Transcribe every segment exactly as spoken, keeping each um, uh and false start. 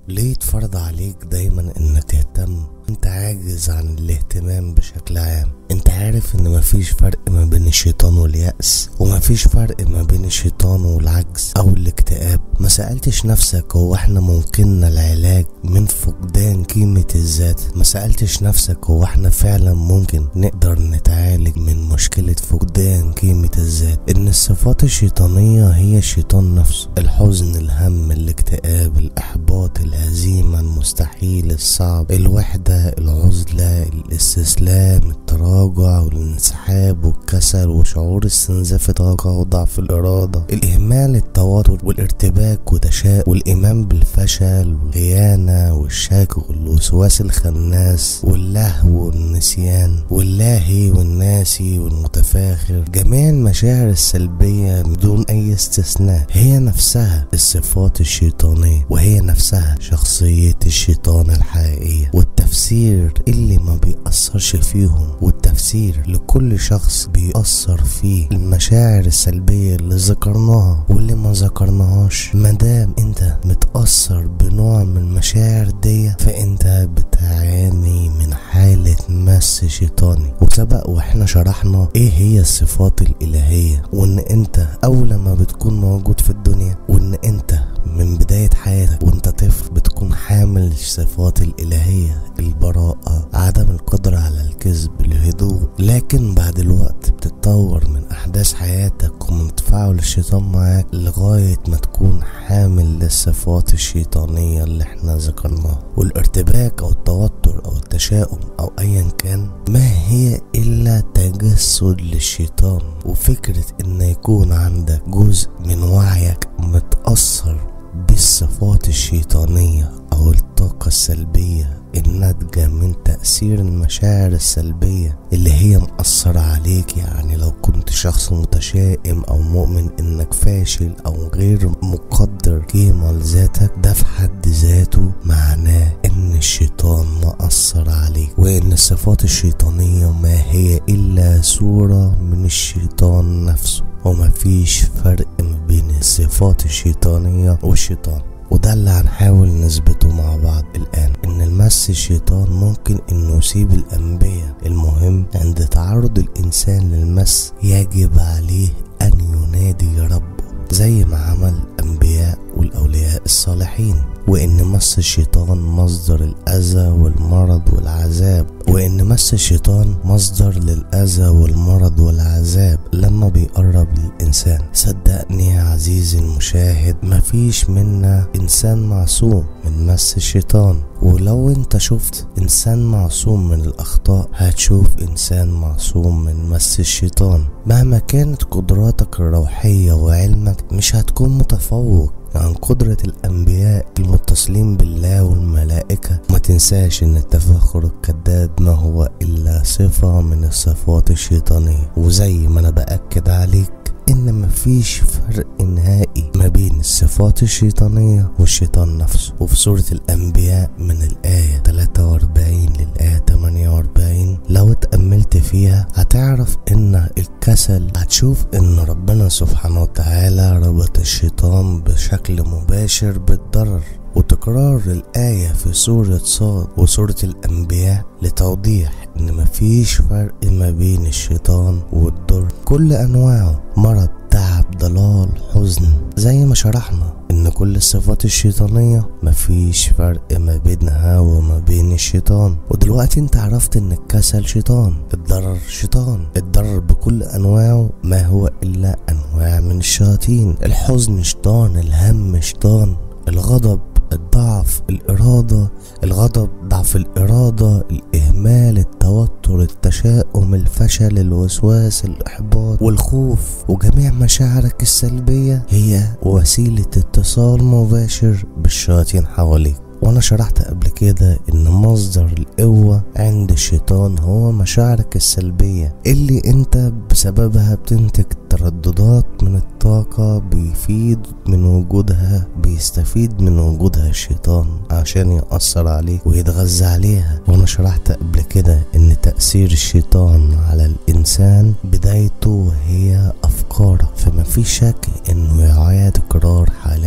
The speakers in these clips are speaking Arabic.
ليه اتفرض عليك دايما انك تهتم؟ انت عاجز عن الاهتمام بشكل عام. انت عارف ان مفيش فرق ما بين الشيطان واليأس، ومفيش فرق ما بين الشيطان والعجز او الاكتئاب. ما سألتش نفسك هو احنا ممكننا العلاج من فقدان قيمة الذات؟ ما سألتش نفسك هو احنا فعلا ممكن نقدر نتعالج من مشكلة فقدان قيمة الذات؟ ان الصفات الشيطانية هي الشيطان نفسه: الحزن، الهم، الاكتئاب، الاحباط، الهزيمة، المستحيل، الصعب، الوحدة، العزلة، الاستسلام، التراجع والانسحاب والكسل وشعور استنزاف الطاقة وضعف الإرادة، الإهمال، التوتر والارتباك وتشاؤم والإيمان بالفشل والخيانة والشك والوسواس الخناس واللهو والنسيان واللاهي والناسي والمتفاخر. جميع المشاعر السلبية بدون أي استثناء هي نفسها الصفات الشيطانية، وهي نفسها شخصية الشيطان الحقيقية. والتفسير اللي ما بيأثرش فيهم، والتفسير لكل شخص بيأثر فيه المشاعر السلبية اللي ذكرناها واللي ما ذكرناهاش. مادام انت متأثر بنوع من المشاعر دي فانت بتعاني من حالة مس شيطاني. وسبق واحنا شرحنا ايه هي الصفات الإلهية، وان انت اول ما بتكون موجود في الدنيا، وان انت من بداية حياتك وانت طفل بتكون حامل الصفات الإلهية: البراءة، عدم القدرة على الكذب، الهدوء. لكن بعد الوقت بتتطور من أحداث حياتك ومن تفاعل الشيطان معاك لغاية ما تكون حامل للصفات الشيطانية اللي احنا ذكرناها. والارتباك أو التوتر أو التشاؤم أو أيا كان ما هي إلا تجسد للشيطان. وفكرة إن يكون عندك جزء من وعيك متأثر بالصفات الشيطانية أو الطاقة السلبية الناتجة من تأثير المشاعر السلبية اللي هي مأثرة عليك. يعني لو كنت شخص متشائم أو مؤمن إنك فاشل أو غير مقدر قيمة لذاتك، ده في حد ذاته معناه إن الشيطان مأثر عليك، وإن الصفات الشيطانية ما هي إلا صورة من الشيطان نفسه. ومفيش فرق ما بين الصفات الشيطانية والشيطان. وده اللي هنحاول نثبته مع بعض الآن، إن المس الشيطان ممكن إنه يصيب الأنبياء. المهم عند تعرض الإنسان للمس يجب عليه أن ينادي ربه زي ما عمل الأنبياء والأولياء الصالحين. وإن مس الشيطان مصدر الأذى والمرض والعذاب، وإن مس الشيطان مصدر للأذى والمرض والعذاب لما بيقرب للإنسان. صدقني يا عزيزي المشاهد، مفيش منا إنسان معصوم من مس الشيطان. ولو انت شفت إنسان معصوم من الأخطاء هتشوف إنسان معصوم من مس الشيطان. مهما كانت قدراتك الروحية وعلمك مش هتكون متفوق عن قدرة الأنبياء المتصلين بالله والملائكة. ما تنساش ان التفاخر الكذاب ما هو إلا صفة من الصفات الشيطانية. وزي ما أنا بأكد عليك إن مفيش فرق نهائي ما بين الصفات الشيطانية والشيطان نفسه. وفي سورة الأنبياء من الآية ثلاثة وأربعين للآية ثمانية وأربعين لو اتأملت فيها هتعرف إن الكسل، هتشوف إن ربنا سبحانه وتعالى ربط الشيطان بشكل مباشر بالضرر. وتكرار الآية في سورة صاد وسورة الأنبياء لتوضيح إن مفيش فرق ما بين الشيطان والضر، كل أنواعه: مرض، تعب، ضلال، حزن. زي ما شرحنا إن كل الصفات الشيطانية مفيش فرق ما بينها وما بين الشيطان. ودلوقتي انت عرفت إن الكسل شيطان، الضرر شيطان، الضرر بكل أنواعه ما هو إلا أنواع من الشياطين. الحزن شيطان، الهم شيطان، الغضب، الضعف، الإرادة، الغضب، ضعف الإرادة، الإهمال، التوتر، التشاؤم، الفشل، الوسواس، الإحباط والخوف. وجميع مشاعرك السلبية هي وسيلة اتصال مباشر بالشياطين حواليك. وانا شرحت قبل كده ان مصدر القوة عند الشيطان هو مشاعرك السلبية اللي انت بسببها بتنتج ترددات من الطاقة بيفيد من وجودها، بيستفيد من وجودها الشيطان عشان يأثر عليك ويتغذى عليها. وانا شرحت قبل كده ان تأثير الشيطان على الانسان بدايته هي افكاره، فما في شك انه يعاد تكرار حالات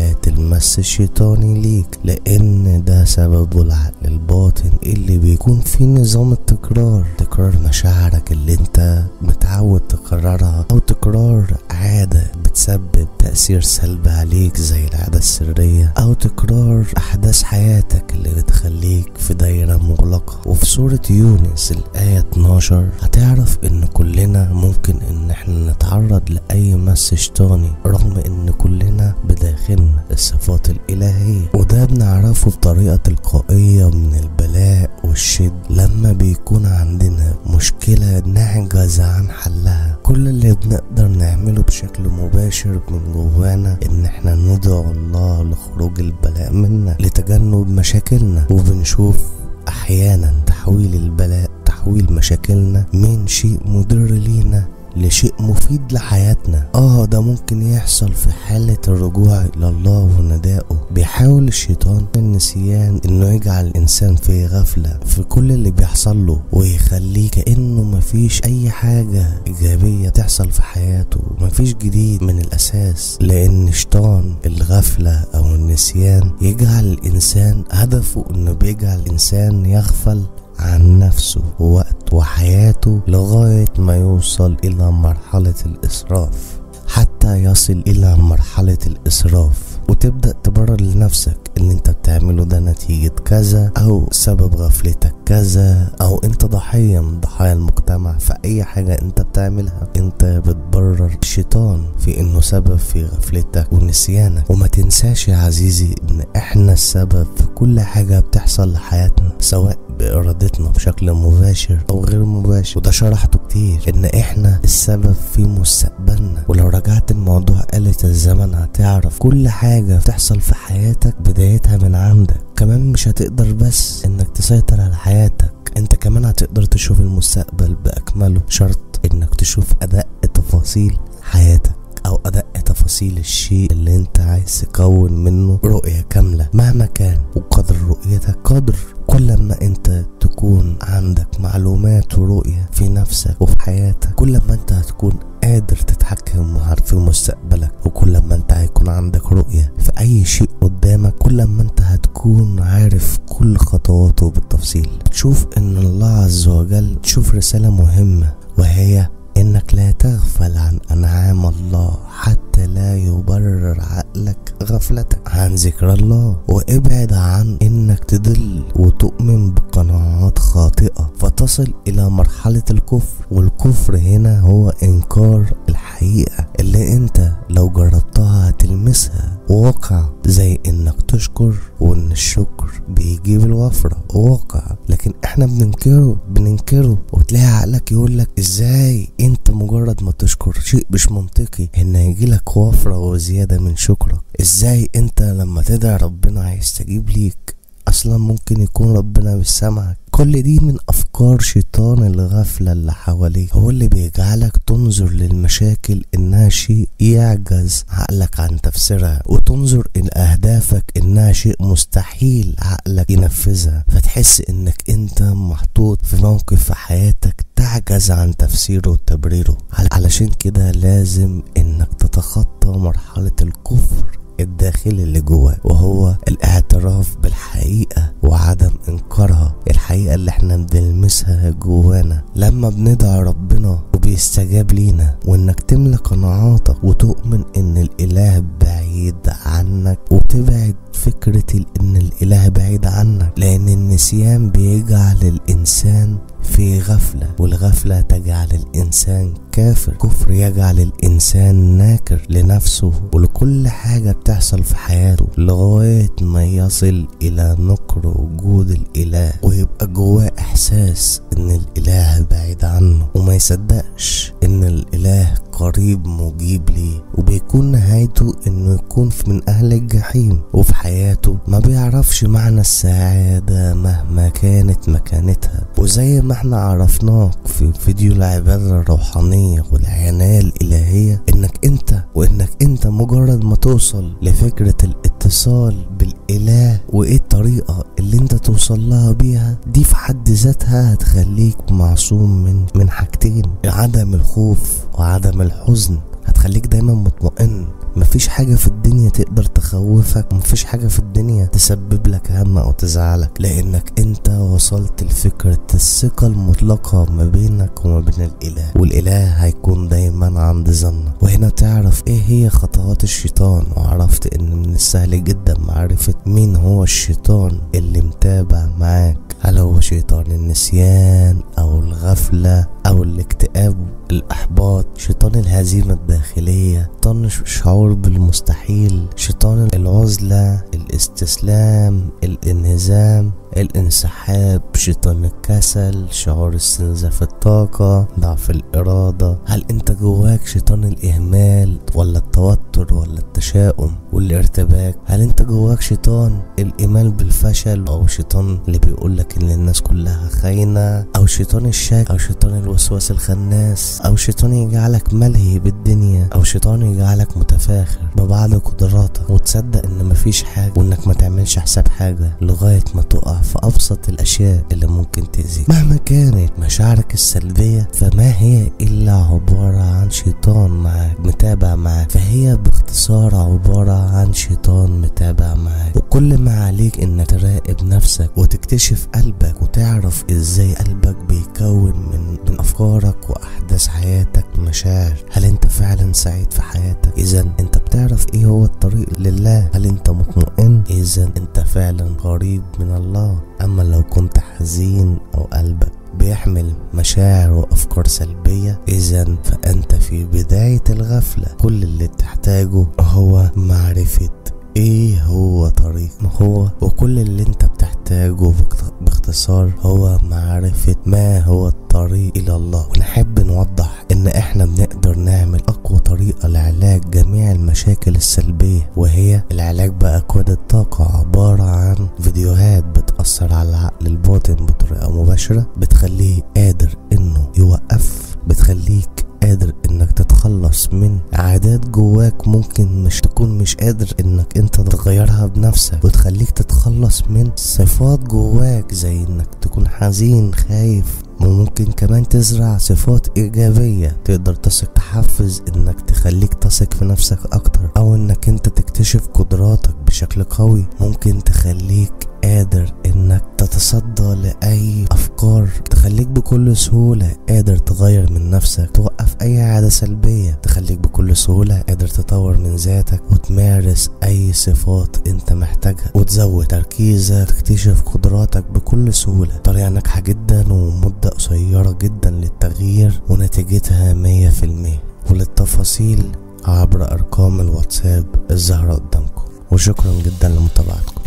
هات المس الشيطاني ليك، لان ده سببه العقل الباطن اللي بيكون فيه نظام التكرار، تكرار مشاعرك اللي انت متعود تكررها، او تكرار عادة بتسبب تأثير سلبي عليك زي العادة السرية، او تكرار احداث حياتك اللي بتخليك في دايرة مغلقة. وفي سورة يونس الآية اتناشر هتعرف ان كلنا ممكن ان احنا نتعرض لأي مس شيطاني، رغم ان كلنا بداخلنا الصفات الإلهية، وده بنعرفه بطريقة تلقائية من البلاء والشد. لما بيكون عندنا مشكلة نعجز عن حلها، كل اللي بنقدر نعمله بشكل مباشر من جوانا ان احنا ندعو الله لخروج البلاء منا لتجنب مشاكلنا. وبنشوف احيانا تحويل البلاء، تحويل مشاكلنا من شيء مضر لينا لشيء مفيد لحياتنا. اه ده ممكن يحصل في حالة الرجوع الى الله وندائه. بيحاول الشيطان النسيان انه يجعل الانسان في غفلة في كل اللي بيحصل له، ويخليه كأنه مفيش اي حاجة ايجابية تحصل في حياته، مفيش جديد من الاساس، لان شيطان الغفلة او النسيان يجعل الانسان هدفه انه بيجعل الانسان يغفل عن نفسه ووقت وحياته لغاية ما يوصل إلى مرحلة الإسراف، حتى يصل إلى مرحلة الإسراف وتبدأ تبرر لنفسك اللي انت بتعمله ده نتيجة كذا، او سبب غفلتك كذا، او انت ضحية من ضحايا المجتمع. فأي حاجة انت بتعملها انت بتبرر الشيطان في انه سبب في غفلتك ونسيانك. وما تنساش يا عزيزي ان احنا السبب في كل حاجة بتحصل لحياتنا، سواء بإرادتنا بشكل مباشر او غير مباشر، وده شرحته كتير ان احنا السبب في مستقبلنا. ولو رجعت الموضوع آلة الزمن هتعرف كل حاجة بتحصل في حياتك بدايتها من عندك. كمان مش هتقدر بس انك تسيطر على حياتك، انت كمان هتقدر تشوف المستقبل بأكمله، شرط انك تشوف أدق تفاصيل حياتك او أدق تفاصيل الشيء اللي انت عايز تكون منه رؤية كاملة مهما كان. وقدر رؤيتك قدر كل ما انت تكون عندك معلومات ورؤية في نفسك وفي حياتك، كل ما انت هتكون قادر تتحكم في مستقبلك. وكل ما انت هيكون عندك رؤية في اي شيء قدامك، كل ما انت هتكون عارف كل خطواته بالتفصيل. تشوف ان الله عز وجل تشوف رسالة مهمة، وهي انك لا تغفل عن انعام الله حتى لا يبرر عقلك غفلتك عن ذكر الله. وابعد عن انك تضل وتؤمن بقناعات خاطئة فتصل الى مرحلة الكفر. والكفر هنا هو انكار الحقيقة اللي انت لو جربتها هتلمسها واقع، زي انك تشكر وان الشكر بيجيب الوفرة واقع، لكن احنا بننكره بننكره وتلاقي عقلك يقولك ازاي انت مجرد ما تشكر شيء مش منطقي ان يجيلك وفرة وزيادة من شكرك. ازاي انت لما تدعي ربنا هيستجيب ليك؟ اصلا ممكن يكون ربنا مش سامعك. كل دي من افكار شيطان الغفلة اللي حواليك، هو اللي بيجعلك تنظر للمشاكل انها شيء يعجز عقلك عن تفسيرها، وتنظر الى اهدافك انها شيء مستحيل عقلك ينفذها، فتحس انك انت محطوط في موقف في حياتك تعجز عن تفسيره وتبريره. علشان كده لازم انك تتخطى مرحلة الكفر الداخلي اللي جواك، وهو الاعتراف بالحقيقة وعدم انكارها، الحقيقة اللي احنا بنلمسها جوانا لما بندعي ربنا وبيستجاب لينا. وانك تملى قناعاتك وتؤمن ان الاله بعيد عنك، وتبعد فكرة ان الاله بعيد عنك، لان النسيان بيجعل الانسان في غفلة، والغفلة تجعل الإنسان كافر، كفر يجعل الإنسان ناكر لنفسه ولكل حاجة بتحصل في حياته، لغاية ما يصل إلى نكر وجود الإله، ويبقى جواه إحساس إن الإله بعيد عنه، وما يصدقش إن الإله قريب مجيب ليه. وبيكون نهايته إنه يكون من أهل الجحيم، وفي حياته ما بيعرفش معنى السعادة مهما كانت مكانتها. وزي ما احنا عرفناك في فيديو العبادة الروحانية والعناية الإلهية، انك انت وانك انت مجرد ما توصل لفكرة الاتصال بالإله وايه الطريقة اللي انت توصل لها بيها، دي في حد ذاتها هتخليك معصوم من من حاجتين: عدم الخوف وعدم الحزن. هتخليك دايما مطمئن مفيش حاجة في الدنيا تقدر تخوفك، مفيش حاجة في الدنيا تسبب لك هم او تزعلك، لانك انت وصلت لفكرة الثقة المطلقة ما بينك وما بين الاله، والاله هيكون دايما عند ظنك. وهنا تعرف ايه هي خطوات الشيطان، وعرفت ان من السهل جدا معرفة مين هو الشيطان اللي متابع معاك. هل هو شيطان النسيان او الغفلة او الاكتئاب، الاحباط، شيطان الهزيمة الداخلية، شيطان الشعور بالمستحيل، شيطان العزلة، الاستسلام، الانهزام، الانسحاب، شيطان الكسل، شعور استنزاف الطاقة، ضعف الارادة. هل انت جواك شيطان الاهمال ولا التوتر ولا التشاؤم والارتباك؟ هل انت جواك شيطان الايمان بالفشل، او شيطان اللي بيقولك ان الناس كلها خاينة، او شيطان الشك، او شيطان الوسواس الخناس، او شيطان يجعلك ملهي بالدنيا، او شيطان يجعلك متفاخر ببعض قدراتك وتصدق ان مفيش حاجة، وانك ما تعملش حساب حاجة لغاية ما تقع في ابسط الاشياء اللي ممكن تأذيك. مهما كانت مشاعرك السلبية فما هي الا عبارة عن شيطان معاك متابع معاك، فهي باختصار عبارة عن شيطان متابع معاك. وكل ما عليك انك تراقب نفسك وتكتشف قلبك وتعرف ازاي قلبك بيكون من من افكارك واحداث حياتك مشاعر. هل انت فعلا سعيد في حياتك؟ اذا انت بتعرف ايه هو الطريق لله. هل انت مطمئن؟ اذا انت فعلا قريب من الله. اما لو كنت حزين او قلبك بيحمل مشاعر وافكار سلبية، اذا فانت في بداية الغفلة. كل اللي تحتاجه هو معرفة ايه هو طريق ما هو، وكل اللي انت بتحتاجه باختصار هو معرفة ما هو الطريق الى الله. ونحب نوضح ان احنا بنقدر نعمل اقوى طريقة لعلاج جميع المشاكل السلبية، وهي العلاج باكواد الطاقة، عبارة عن فيديوهات بتأثر على العقل الباطن بطريقة مباشرة، بتخليه قادر انه يوقف، بتخليك قادر انك تتخلص من عادات جواك ممكن مش تكون مش قادر انك انت تغيرها بنفسك، وتخليك تتخلص من صفات جواك زي انك تكون حزين خايف. وممكن كمان تزرع صفات ايجابية تقدر تثق، تحفز انك تخليك تثق في نفسك اكتر، او انك انت تكتشف قدراتك بشكل قوي ممكن تخليك قادر انك تتصدى لاي افكار، تخليك بكل سهولة قادر تغير من نفسك، توقف اي عادة سلبية، تخليك بكل سهولة قادر تطور من ذاتك وتمارس اي صفات انت محتاجها، وتزود تركيزك، تكتشف قدراتك بكل سهولة. طريقة ناجحة جدا ومدة قصيرة جدا للتغيير ونتيجتها مية في المية. وللتفاصيل عبر ارقام الواتساب الظاهرة قدامكم. وشكرا جدا لمتابعتكم.